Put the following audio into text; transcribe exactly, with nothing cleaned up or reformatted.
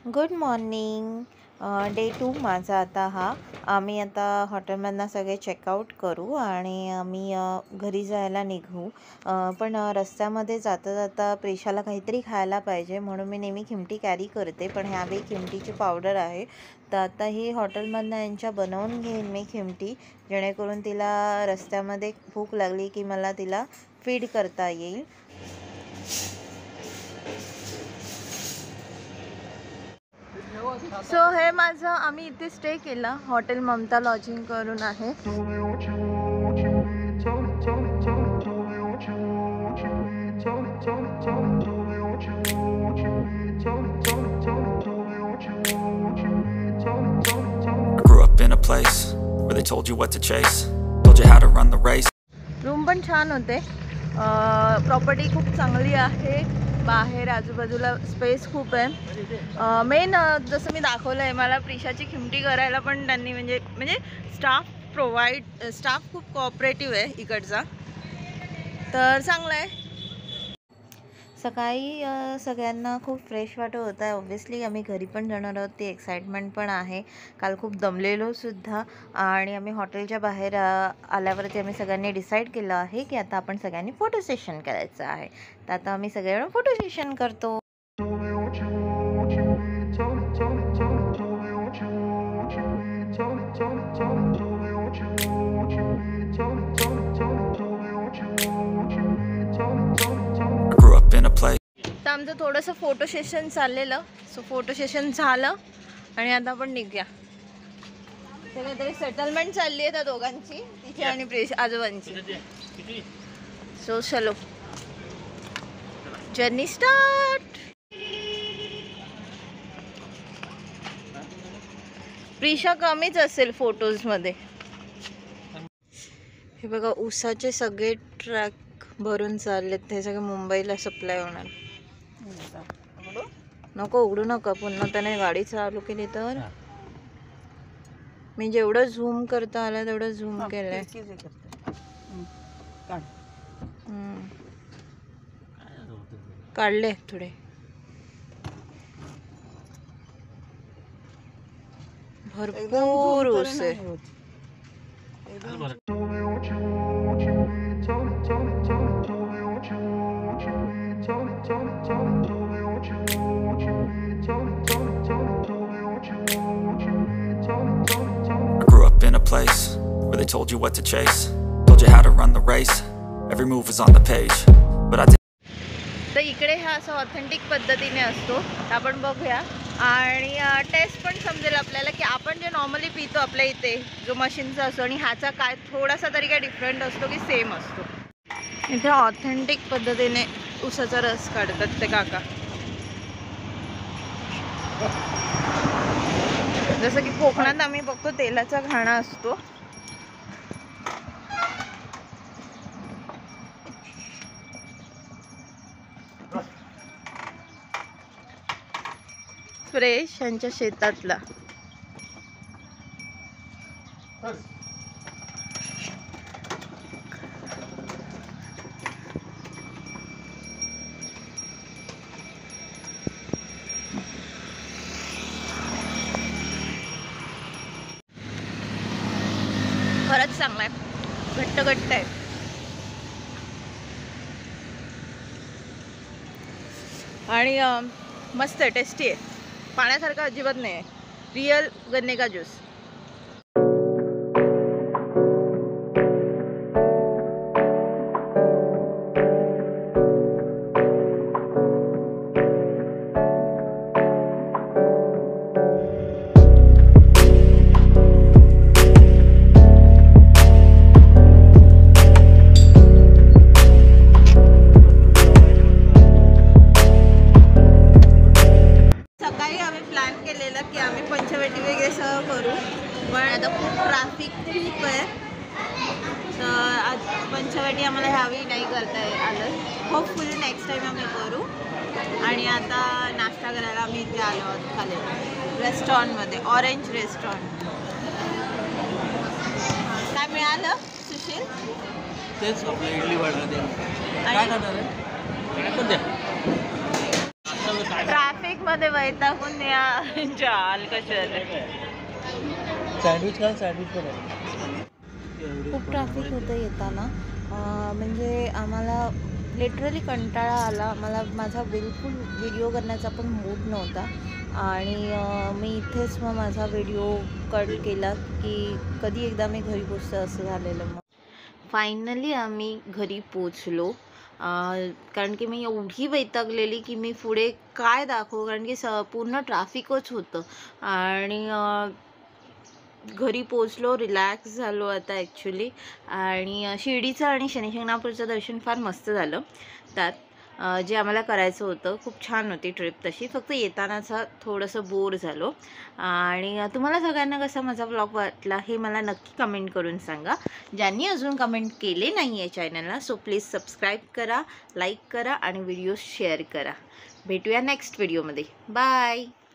Good morning. Day to माझा आता हा. आम्ही आता हॉटेलमधनं सगळे चेकआउट करू आणि आम्ही घरी जायला निघू. पण रस्त्यामध्ये जाता जाता प्रेशाला काहीतरी खायला पाहिजे म्हणून मी नेहमी खिमटी कॅरी करते, पण ह्यावेळी खिमटीची पावडर आहे. तर आता ही हॉटेलमधनं यांच्या बनवून घेईन मी खिमटी, जेणेकरून तिला रस्त्यामध्ये भूक लागली की मला तिला फीड करता येईल. सो so, हे माझं आम्ही इथे स्टे केला. हॉटेल ममता लॉजिंग करून आहे. रूम पण छान होते. प्रॉपर्टी खूप चांगली आहे. बाहेर आजूबाजूला स्पेस खूप आहे. मेन जसं मी दाखवलं आहे, मला प्रिशाची खिमटी करायला पण त्यांनी म्हणजे म्हणजे स्टाफ प्रोव्हाइड स्टाफ खूप कोऑपरेटिव्ह आहे इकडचा, तर चांगलं आहे. सकाळी सगळ्यांना खूप फ्रेश वाटत होतं आहे. ऑब्व्हियसली आम्ही घरी पण जाणार आहोत, ती एक्साइटमेंट पण आहे. काल खूप दमलेलो सुद्धा, आणि आम्ही हॉटेलच्या बाहेर आल्यावरती आम्ही सगळ्यांनी डिसाईड केलं आहे की आता आपण सगळ्यांनी फोटो सेशन करायचं आहे. तर आता आम्ही सगळेजण फोटो सेशन करतो. तर आमचं थोडंसं फोटो सेशन चाललेलं. सो फोटो सेशन झालं आणि आता आपण निघूया. काहीतरी सेटलमेंट चालली आहे त्या दोघांची, तिची आणि प्रेश आजोबांची. सो चलो, जर्नी स्टार्ट. प्रिशा कमीच असेल फोटोज मध्ये. हे बघा, ऊसाचे सगळे ट्रॅक भरून चाललेत. ते सगळे मुंबईला सप्लाय होणार. नको उघडू नका, पुन्हा त्याने गाडी चालू केली तर. मी जेवढं झूम करता आलं तेवढं झूम केलंय. काढले थोडे. भरपूर ऊस आहे. Where they told you what to chase, told you how to run the race, every move was on the page, but I did. तर इकडे हा असं ऑथेंटिक पद्धतीने असतो. आपण बघूया आणि टेस्ट पण समजेल आपल्याला की आपण जे नॉर्मली पितो आपल्या इथे जो मशीनचा असतो आणि ह्याचा काय थोडासा तरी काय डिफरंट असतो की सेम असतो. इथे ऑथेंटिक पद्धतीने ऊसाचा रस काढतात ते काका. जसं की कोकणात आम्ही बघतो तेलाचा घाणा असतो. फ्रेश यांच्या शेतातला. खरंच चांगला आहे, घट्ट घट्ट आहे. आणि मस्त आहे, टेस्टी आहे. पाण्यासारखं अजिबात नाही आहे. रियल गन्ने का ज्यूस. की आम्ही पंचवटी वगैरे सह करू, पण आता खूप ट्रॅफिक खूप आहे. तर आज पंचवटी आम्हाला ह्यावेळी नाही करता आलं. होपफुली नेक्स्ट टाईम आम्ही करू. आणि आता नाश्ता करायला आम्ही इथे आलो आहोत खाली रेस्टॉरंटमध्ये, ऑरेंज रेस्टॉरंट. काय मिळालं सुशील? तेच आपलं इडली वडा दे. काय खाणार आहे? ट्रॅफिक मध्ये वैतागून या जाल कशाला. सँडविच खा, सँडविच पण आहे. खूप ट्रॅफिक होतं येताना. अं, म्हणजे आम्हाला लिटरली कंटाळा आला. मला माझा बिलकुल व्हिडिओ करण्याचा पण मूड नव्हता आणि अं, मी इथेच मग माझा व्हिडिओ कट केला की कधी एकदा मी घरी पोचतो असं झालेलं. मग फायनली आम्ही घरी पोचलो. कारण की मी एवढी वैतागलेली की मी पुढे काय दाखवू, कारण की स पूर्ण ट्रॅफिकच होतं. आणि घरी पोचलो, रिलॅक्स झालो आता ॲक्च्युली. आणि शिर्डीचं आणि शनी शिंगणापूरचं दर्शन फार मस्त झालं. त्यात जे आम्हाला करायचं होतं, खूप छान होती ट्रिप तशी. फक्त येतानाचा थोडंसं बोर झालो. आणि तुम्हाला सगळ्यांना कसा माझा ब्लॉग वाटला हे मला नक्की कमेंट करून सांगा. ज्यांनी अजून कमेंट केले नाही आहे चॅनलला, सो प्लीज सबस्क्राईब करा, लाईक करा आणि व्हिडिओ शेअर करा. भेटूया नेक्स्ट व्हिडिओमध्ये. बाय.